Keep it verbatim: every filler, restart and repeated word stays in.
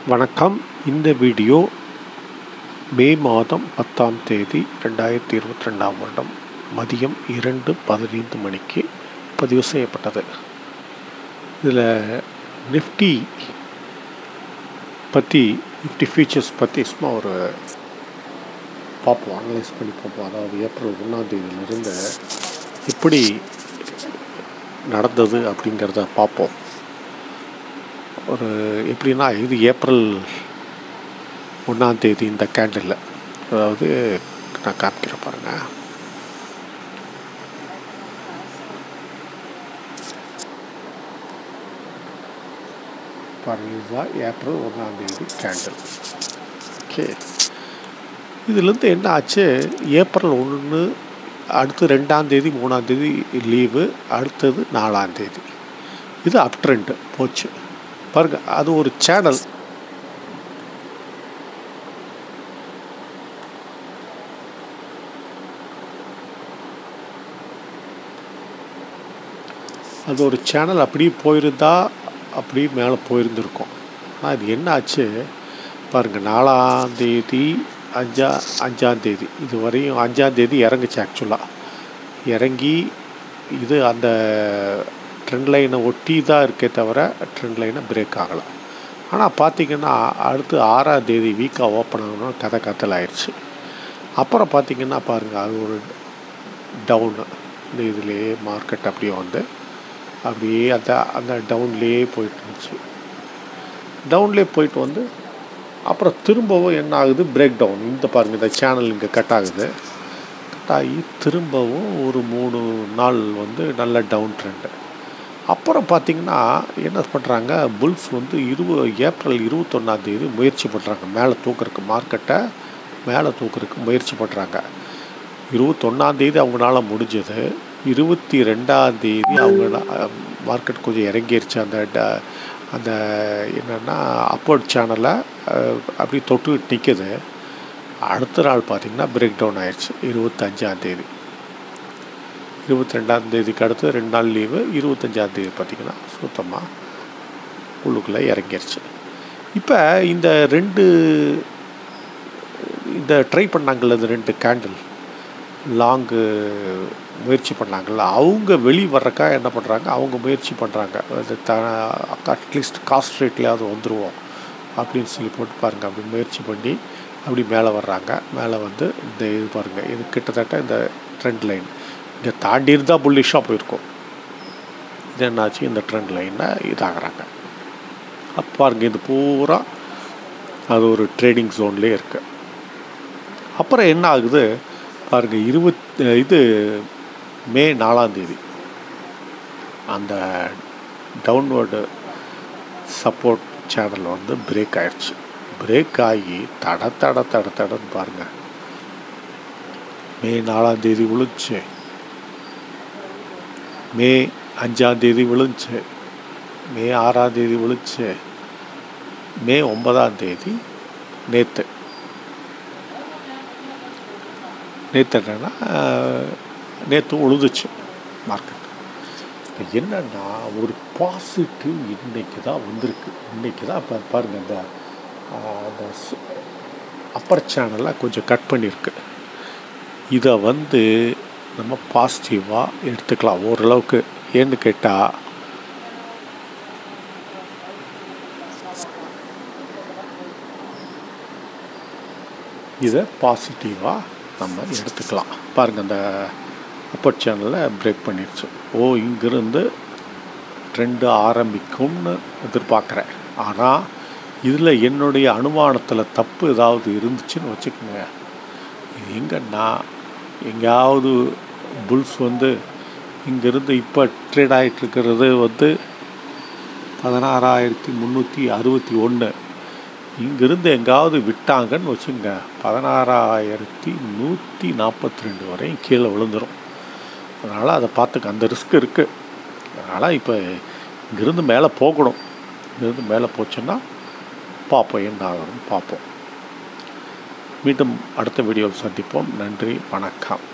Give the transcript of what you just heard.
வணக்கம். இந்த வீடியோ மே மாதம் பத்தாம் தேதி ரெண்டாயிரத்தி இருபத்தி ரெண்டாம் வருடம் மதியம் இரண்டு பதினைந்து மணிக்கு பதிவு செய்யப்பட்டது. இதில் நிஃப்டி பற்றி நிஃப்டி ஃபீச்சர்ஸ் பற்றி சும்மா ஒரு பார்ப்போம், அனலைஸ் பண்ணி பார்ப்போம். அதாவது ஏப்ரல் ஒன்றாம் தேதியிலிருந்து எப்படி நடந்தது அப்படிங்கிறத பார்ப்போம். ஒரு எப்படின்னா, இது ஏப்ரல் ஒன்றாம் தேதி இந்த கேண்டில், அதாவது நான் காமிக்கிறேன் பாருங்கள். பாருங்கள், இதுதான் ஏப்ரல் ஒன்றாம் தேதி கேண்டில். ஓகே, இதுலேருந்து என்ன ஆச்சு? ஏப்ரல் ஒன்று, அடுத்து ரெண்டாம் தேதி மூணாம் தேதி லீவு, அடுத்தது நாலாம் தேதி இது அப் ட்ரெண்டு போச்சு பாருங்க. அது ஒரு சேனல், அது ஒரு சேனல் அப்படியே போயிருந்தா அப்படியே மேலே போயிருந்துருக்கும். ஆனால் இது என்ன ஆச்சு பாருங்கள், நாலாம் தேதி அஞ்சா அஞ்சாந்தேதி இது வரையும் அஞ்சாந்தேதி இறங்குச்சு. ஆக்சுவலாக இறங்கி இது அந்த ட்ரெண்ட் லைனை ஒட்டி தான் இருக்கே தவிர ட்ரெண்ட் லைனை பிரேக் ஆகலை. ஆனால் பார்த்திங்கன்னா அடுத்து ஆறாம் தேதி வீக்காக ஓப்பன் ஆகணும்னு கதை கத்தல் ஆயிடுச்சு. அப்புறம் பார்த்திங்கன்னா பாருங்கள், அது ஒரு டவுனு, இந்த இதுலேயே மார்க்கெட் அப்படியே வந்து அப்படியே அந்த அந்த டவுன்லேயே போயிட்டு இருந்துச்சு. டவுன்லேயே போயிட்டு வந்து அப்புறம் திரும்பவும் என்ன ஆகுது, பிரேக் டவுன். இந்த பாருங்கள், இந்த சேனல் இங்கே கட் ஆகுது. கட் ஆகி திரும்பவும் ஒரு மூணு நாள் வந்து நல்ல டவுன் ட்ரெண்டு. அப்புறம் பார்த்திங்கன்னா என்ன பண்ணுறாங்க, புல்ஸ் வந்து இருபது ஏப்ரல் இருபத்தொன்னாந்தேதி முயற்சி பண்ணுறாங்க மேலே தூக்குறதுக்கு, மார்க்கெட்டை மேலே தூக்குறதுக்கு முயற்சி பண்ணுறாங்க. இருபத்தொன்னாந்தேதி அவங்களால முடிஞ்சது. இருபத்தி ரெண்டாந்தேதி அவங்க மார்க்கெட் கொஞ்சம் இறங்கிருச்சு. அந்த அந்த என்னென்னா அப்போர்ட் சேனலை அப்படி தொட்டு நிற்குது. அடுத்த நாள் பார்த்திங்கன்னா பிரேக் டவுன் ஆயிடுச்சு. இருபத்தஞ்சாந்தேதி இருபத்தி ரெண்டாந்தேதிக்கு அடுத்து ரெண்டு நாள் லீவு. இருபத்தஞ்சாந்தேதி பார்த்திங்கன்னா சுத்தமாக உள்ளுக்குள்ளே இறங்கிருச்சு. இப்போ இந்த ரெண்டு இந்த ட்ரை பண்ணாங்கள்ல, இந்த ரெண்டு கேண்டில் லாங்கு முயற்சி பண்ணாங்கள்ல, அவங்க வெளியே வர்றக்கா என்ன பண்ணுறாங்க, அவங்க முயற்சி பண்ணுறாங்க. அது த அட்லீஸ்ட் காஸ்ட் ரேட்லேயாவது வந்துடுவோம் அப்படின்னு சொல்லி போட்டு பாருங்கள், அப்படி முயற்சி பண்ணி அப்படி மேலே வர்றாங்க. மேலே வந்து இந்த இது பாருங்கள், இது கிட்டத்தட்ட இந்த ட்ரெண்ட் லைன் இங்கே தாண்டி இருந்தால் புல்லிஷாக போயிருக்கும். இது என்னாச்சு, இந்த ட்ரெண்ட் லைனில் இதாகிறாங்க. அப்போ பாருங்கள், இது பூரா அது ஒரு ட்ரேடிங் ஜோன்லேயே இருக்குது. அப்புறம் என்ன ஆகுது பாருங்கள், இருபத் இது மே நாலாந்தேதி அந்த டவுன்வர்டு சப்போர்ட் சேனல் வந்து பிரேக் ஆகிடுச்சு. பிரேக் ஆகி தட தட தட தடன்னு பாருங்கள், மே நாலாந்தேதி விழுந்துச்சு, மே அஞ்சாந்தேதி விழுந்துச்சு, மே ஆறாந்தேதி விழுந்துச்சு, மே ஒன்பதாந்தேதி நேற்று நேற்று என்னன்னா நேற்று உழுதுச்சு மார்க்கெட். இப்போ என்னென்னா ஒரு பாசிட்டிவ் இன்றைக்கி தான் வந்திருக்கு. இன்றைக்கி தான் இப்போ பாருங்கள், இந்த அந்த அப்பர் சேனலை கொஞ்சம் கட் பண்ணியிருக்கு. இதை வந்து நம்ம பாசிட்டிவாக எடுத்துக்கலாம் ஓரளவுக்கு. ஏன்னு கேட்டால் இதை பாசிட்டிவாக நம்ம எடுத்துக்கலாம். பாருங்கள், அந்த அப்பர் சேனலில் பிரேக் பண்ணிடுச்சு. ஓ, இங்கிருந்து ட்ரெண்டு ஆரம்பிக்கும்னு எதிர்பார்க்குறேன். ஆனால் இதில் என்னுடைய அனுமானத்தில் தப்பு ஏதாவது இருந்துச்சுன்னு வச்சுக்கோங்க. இது எங்கன்னா எங்கேயாவது புல்ஸ் வந்து இங்கேருந்து இப்போ ட்ரேட் ஆகிட்டுருக்கிறது வந்து பதினாறாயிரத்தி முந்நூற்றி அறுபத்தி ஒன்று இங்கிருந்து எங்காவது விட்டாங்கன்னு வச்சுங்க, பதினாறாயிரத்தி நூற்றி நாற்பத்தி ரெண்டு வரையும் கீழே விழுந்துடும். அதனால் அதை பார்த்துக்க, அந்த ரிஸ்க் இருக்குது. அதனால் இப்போ இங்கிருந்து மேலே போகணும். இங்கிருந்து மேலே போச்சுன்னா பார்ப்போம் என்ன ஆகணும்னு பார்ப்போம். மீண்டும் அடுத்த வீடியோவில் சந்திப்போம். நன்றி, வணக்கம்.